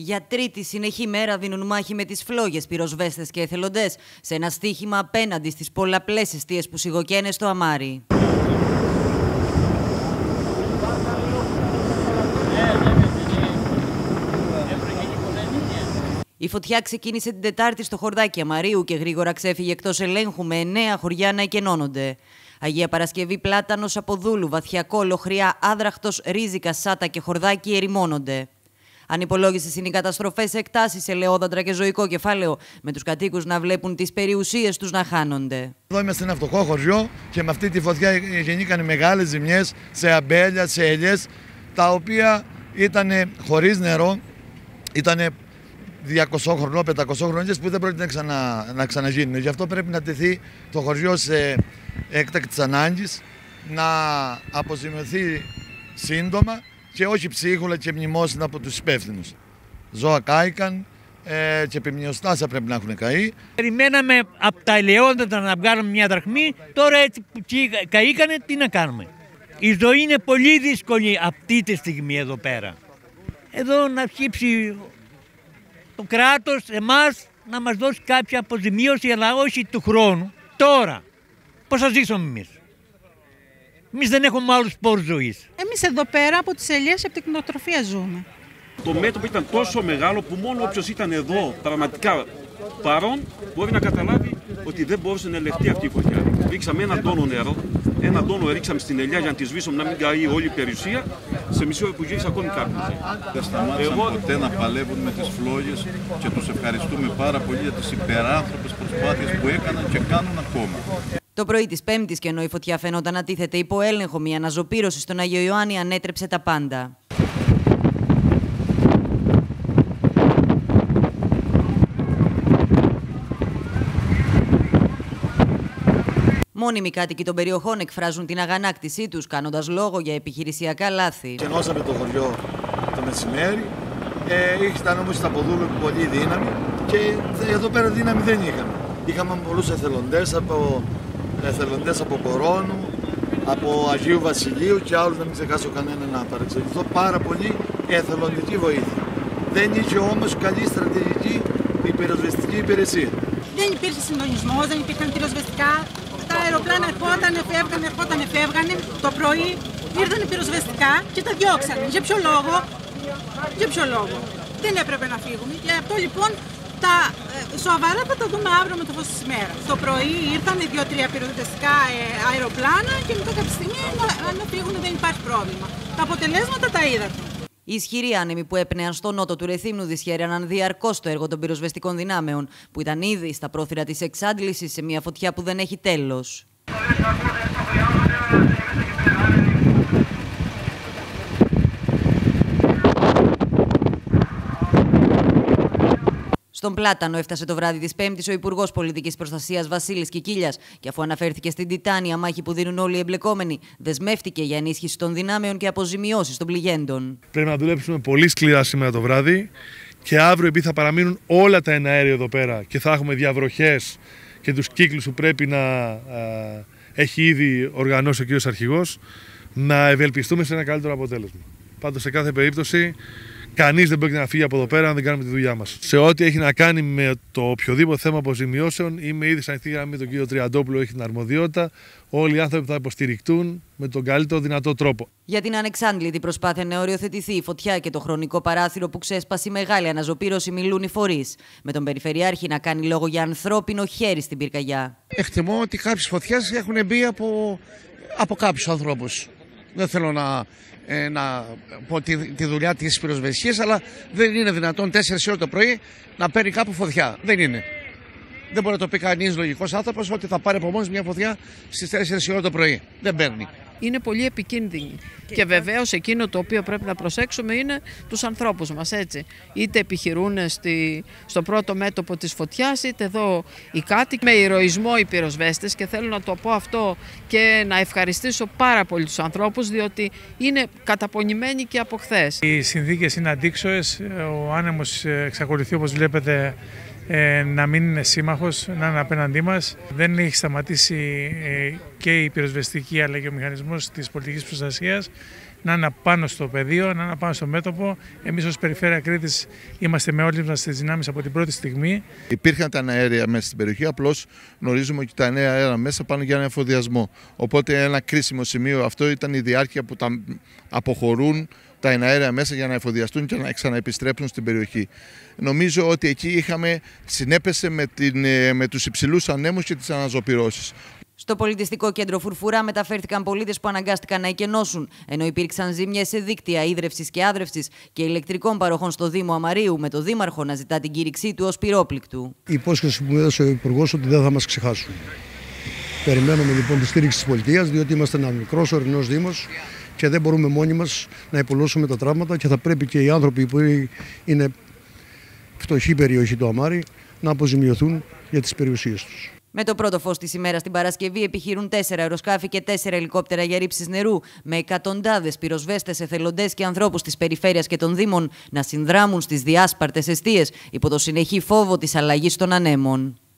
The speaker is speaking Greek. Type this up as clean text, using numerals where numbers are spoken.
Για τρίτη συνεχή μέρα δίνουν μάχη με τις φλόγες πυροσβέστες και εθελοντές σε ένα στοίχημα απέναντι στις πολλαπλές εστίες που σιγοκαίνε στο Αμάρι. Η φωτιά ξεκίνησε την Τετάρτη στο χορδάκι Αμαρίου και γρήγορα ξέφυγε εκτός ελέγχου με 9 χωριά να εκενώνονται. Αγία Παρασκευή, Πλάτανος, Αποδούλου, Βαθιακό, Λοχριά, Άδραχτος, Ρίζικα, Σάτα και Χορδάκι ερημώνονται. Ανυπολόγιστες είναι οι καταστροφές σε εκτάσεις, σε λεόδαντρα και ζωικό κεφάλαιο, με τους κατοίκους να βλέπουν τις περιουσίες τους να χάνονται. Εδώ είμαστε ένα φτωχό χωριό και με αυτή τη φωτιά γεννήκαν μεγάλες ζημιές σε αμπέλια, σε ελιές, τα οποία ήταν χωρίς νερό, ήταν 200 χρονών, 500 χρονών που δεν πρόκειται να ξαναγίνουν. Γι' αυτό πρέπει να τεθεί το χωριό σε έκτακτης ανάγκης, να αποζημιωθεί σύντομα και όχι ψίχουλα και μνημόσυνα από τους υπεύθυνους. Ζώα κάηκαν και επιμνιωστάσια πρέπει να έχουν καεί. Περιμέναμε από τα ελαιόδαντρα να βγάλουμε μια δραχμή, τώρα έτσι που καήκανε τι να κάνουμε. Η ζωή είναι πολύ δύσκολη αυτή τη στιγμή εδώ πέρα. Εδώ να χύψει το κράτος εμάς να μας δώσει κάποια αποζημίωση, αλλά όχι του χρόνου. Τώρα, πώς θα ζήσουμε εμείς. Εμείς δεν έχουμε άλλους πόρους ζωής. Εμείς εδώ πέρα από τις ελιές, από την κτηνοτροφία ζούμε. Το μέτωπο ήταν τόσο μεγάλο που μόνο όποιος ήταν εδώ πραγματικά παρόν μπορεί να καταλάβει ότι δεν μπορούσε να ελεγχθεί αυτή η φωτιά. Ρίξαμε έναν τόνο νερό, έναν τόνο ρίξαμε στην ελιά για να τη σβήσουμε, να μην καεί όλη η περιουσία. Σε μισή ώρα που γύρισε ακόμη κάποιος. Δεν σταμάτησαν ποτέ να παλεύουν με τις φλόγες και τους ευχαριστούμε πάρα πολύ για τις υπεράνθρωπες προσπάθειες που έκαναν και κάνουν ακόμα. Το πρωί της Πέμπτης, και ενώ η φωτιά φαινόταν να τίθεται υπό έλεγχο, μια αναζωπήρωση στον Άγιο Ιωάννη ανέτρεψε τα πάντα. Μόνιμοι κάτοικοι των περιοχών εκφράζουν την αγανάκτησή τους, κάνοντας λόγο για επιχειρησιακά λάθη. Κενώσαμε το χωριό το μεσημέρι, ήταν όμως στα Αποδούλου πολύ δύναμη και εδώ πέρα δύναμη δεν είχαμε. Είχαμε πολλούς εθελοντές από Κορώνου, από Αγίου Βασιλείου και άλλους, να μην ξεχάσω κανένα να παρεξηγηθώ, πάρα πολύ εθελοντική βοήθεια. Δεν είχε όμως καλή στρατηγική πυροσβεστική υπηρεσία. Δεν υπήρχε συντονισμός, δεν υπήρχαν πυροσβεστικά. Τα αεροπλάνα ερχόταν, φεύγανε. Το πρωί ήρθαν πυροσβεστικά και τα διώξανε. Για ποιο λόγο. Δεν έπρεπε να φύγουμε. Γι' αυτό λοιπόν τα σοβαρά θα τα δούμε αύριο με το φως της ημέρας. Το πρωί ήρθαν 2-3 πυροσβεστικά αεροπλάνα και μετά κάποια στιγμή να φύγουν δεν υπάρχει πρόβλημα. Τα αποτελέσματα τα είδατε. Οι ισχυροί άνεμοι που έπνεαν στο νότο του Ρεθύμνου δυσχέραναν διαρκώς το έργο των πυροσβεστικών δυνάμεων, που ήταν ήδη στα πρόθυρα της εξάντλησης σε μια φωτιά που δεν έχει τέλος. Στον Πλάτανο έφτασε το βράδυ της Πέμπτης ο Υπουργός Πολιτικής Προστασίας Βασίλης Κικίλιας και αφού αναφέρθηκε στην τιτάνια μάχη που δίνουν όλοι οι εμπλεκόμενοι, δεσμεύτηκε για ενίσχυση των δυνάμεων και αποζημιώσεις των πληγέντων. Πρέπει να δουλέψουμε πολύ σκληρά σήμερα το βράδυ και αύριο, επειδή θα παραμείνουν όλα τα εναέρια εδώ πέρα και θα έχουμε διαβροχές και τους κύκλους που πρέπει να έχει ήδη οργανώσει ο κ. Αρχηγός, να ευελπιστούμε σε ένα καλύτερο αποτέλεσμα. Πάντως, σε κάθε περίπτωση, κανείς δεν πρόκειται να φύγει από εδώ πέρα αν δεν κάνουμε τη δουλειά μας. Σε ό,τι έχει να κάνει με το οποιοδήποτε θέμα αποζημιώσεων, είμαι ήδη σαν ανοιχτή γραμμή με τον κύριο Τριαντόπουλο, έχει την αρμοδιότητα. Όλοι οι άνθρωποι θα υποστηρικτούν με τον καλύτερο δυνατό τρόπο. Για την ανεξάντλητη προσπάθεια να οριοθετηθεί η φωτιά και το χρονικό παράθυρο που ξέσπασε η μεγάλη αναζωπήρωση μιλούν οι φορείς. Με τον Περιφερειάρχη να κάνει λόγο για ανθρώπινο χέρι στην πυρκαγιά. Εκτιμώ ότι κάποιες φωτιές έχουν μπει από κάποιους ανθρώπους. Δεν θέλω να πω τη δουλειά της πυροσβεστικής, αλλά δεν είναι δυνατόν 4 ώρα το πρωί να παίρνει κάπου φωτιά. Δεν είναι. Δεν μπορεί να το πει κανείς λογικός άνθρωπος ότι θα πάρει από μόνος μια φωτιά στις 4 ώρα το πρωί. Δεν παίρνει. Είναι πολύ επικίνδυνη. Και βεβαίως εκείνο το οποίο πρέπει να προσέξουμε είναι τους ανθρώπους μας, έτσι. Είτε επιχειρούν στο πρώτο μέτωπο της φωτιάς, είτε εδώ οι κάτοικοι. Με ηρωισμό οι πυροσβέστες, και θέλω να το πω αυτό και να ευχαριστήσω πάρα πολύ τους ανθρώπους, διότι είναι καταπονημένοι και από χθες. Οι συνθήκες είναι αντίξωες, ο άνεμος εξακολουθεί, όπως βλέπετε, να μην είναι σύμμαχος, να είναι απέναντί μας. Δεν έχει σταματήσει και η πυροσβεστική αλλά και ο μηχανισμός της πολιτικής προστασίας. να είναι πάνω στο πεδίο, να είναι πάνω στο μέτωπο. Εμείς ως Περιφέρεια Κρήτης είμαστε με όλες μας τις δυνάμεις από την πρώτη στιγμή. Υπήρχαν τα αέρια μέσα στην περιοχή, απλώς γνωρίζουμε ότι τα νέα αέρα μέσα πάνε για ένα εφοδιασμό. Οπότε ένα κρίσιμο σημείο αυτό ήταν η διάρκεια που τα αποχωρούν τα εναέρια μέσα για να εφοδιαστούν και να ξαναεπιστρέψουν στην περιοχή. Νομίζω ότι εκεί συνέπεσε με τους υψηλούς ανέμους και τις αναζωπυρώσεις. Στο πολιτιστικό κέντρο Φουρφουρά μεταφέρθηκαν πολίτες που αναγκάστηκαν να εκενώσουν, ενώ υπήρξαν ζήμιες σε δίκτυα ίδρευσης και άδρευσης και ηλεκτρικών παροχών στο Δήμο Αμαρίου, με το Δήμαρχο να ζητά την κήρυξή του ως πυρόπληκτου. Η υπόσχεση που μου έδωσε ο Υπουργός ότι δεν θα μας ξεχάσουν. Περιμένουμε λοιπόν τη στήριξη της πολιτείας, διότι είμαστε ένα μικρός ορεινός Δήμος και δεν μπορούμε μόνοι μας να υπολώσουμε τα τραύματα και θα πρέπει και οι άνθρωποι που είναι φτωχή περιοχή του Αμάρι να αποζημιωθούν για τις περιουσίες τους. Με το πρώτο φως της ημέρας την Παρασκευή επιχειρούν 4 αεροσκάφη και 4 ελικόπτερα για ρήψεις νερού, με εκατοντάδες πυροσβέστες, εθελοντές και ανθρώπους της περιφέρειας και των Δήμων να συνδράμουν στις διάσπαρτες εστίες υπό το συνεχή φόβο της αλλαγής των ανέμων.